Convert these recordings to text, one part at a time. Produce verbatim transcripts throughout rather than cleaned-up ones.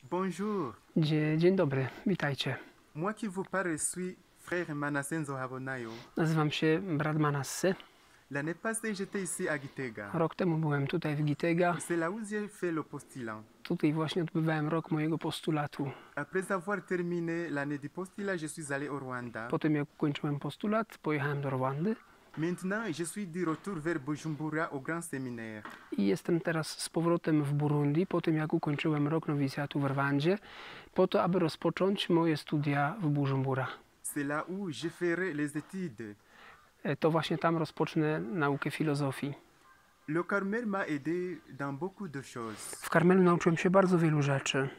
Bonjour. Dzie- Dzień dobry, witajcie. Moi qui vous parle suis frère Manasseh Nzohabonayo. Nazywam się brat Manasseh. L'année passée, j'étais ici à Gitega. Rok temu byłem tutaj w Gitega. C'est là où j'ai fait le postulat. Tutaj właśnie odbywałem rok mojego postulatu. Après avoir terminé l'année du postulat, je suis allé au Rwanda. Po tym jak ukończyłem postulat, pojechałem do Rwandy Maintenant, je suis de retour vers Bujumbura au Grand Séminaire. i jestem teraz z powrotem w Burundi, po tym jak ukończyłem rok nowicjatu w Rwandzie, po to, aby rozpocząć moje studia w Bujumbura. C'est là où je ferai les études. E, To właśnie tam rozpocznę naukę filozofii. Le Carmel m'a aidé dans beaucoup de choses. W Karmelu nauczyłem się bardzo wielu rzeczy.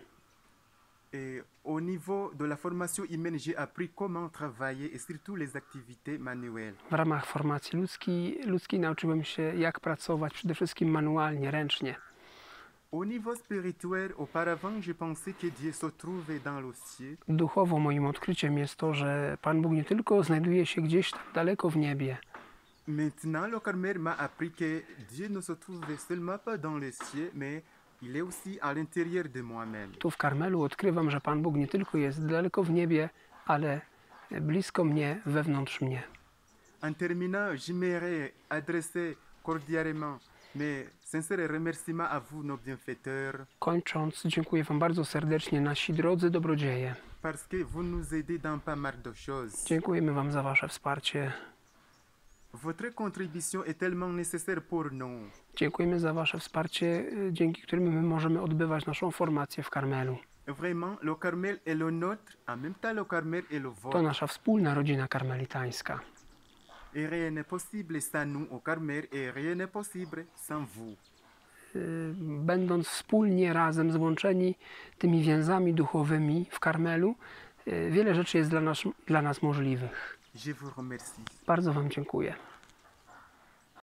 Et au niveau de la formation humaine, j'ai appris comment travailler et surtout les activités manuelles. W ramach formacji ludzkiej, ludzkiej nauczyłem się, jak pracować przede wszystkim manualnie, ręcznie. Au niveau spirituel, auparavant, je pensais que Dieu se trouvait dans le ciel, Duchowo moim odkryciem jest to, że Pan Bóg nie tylko znajduje się gdzieś tam daleko w niebie. Maintenant, le Carmel m'a appris que Dieu ne se trouve seulement pas dans le ciel, mais il est aussi à l'intérieur de moi-même. Tu w Karmelu odkrywam, że Pan Bóg nie tylko jest daleko w niebie, ale blisko mnie, wewnątrz mnie. En terminant, j'aimerais adresser cordialement mes sincères remerciements à vous, nos bienfaiteurs, Kończąc, dziękuję Wam bardzo serdecznie, nasi drodzy dobrodzieje. parce que vous nous aidez dans pas mal de choses. Dziękujemy Wam za Wasze wsparcie. Votre contribution est tellement nécessaire pour nous. Dziękujemy za Wasze wsparcie, y, dzięki którym my możemy odbywać naszą formację w Karmelu. Vraiment, le Carmel est le nôtre, en même temps le Carmel est le To vôtre. nasza wspólna rodzina karmelitańska. Et rien n'est possible sans nous au Carmel, et rien n'est possible sans vous. Y, Będąc wspólnie, razem, złączeni tymi więzami duchowymi w Karmelu, y, wiele rzeczy jest dla nas, dla nas możliwych. Je vous remercie. Bardzo Wam dziękuję.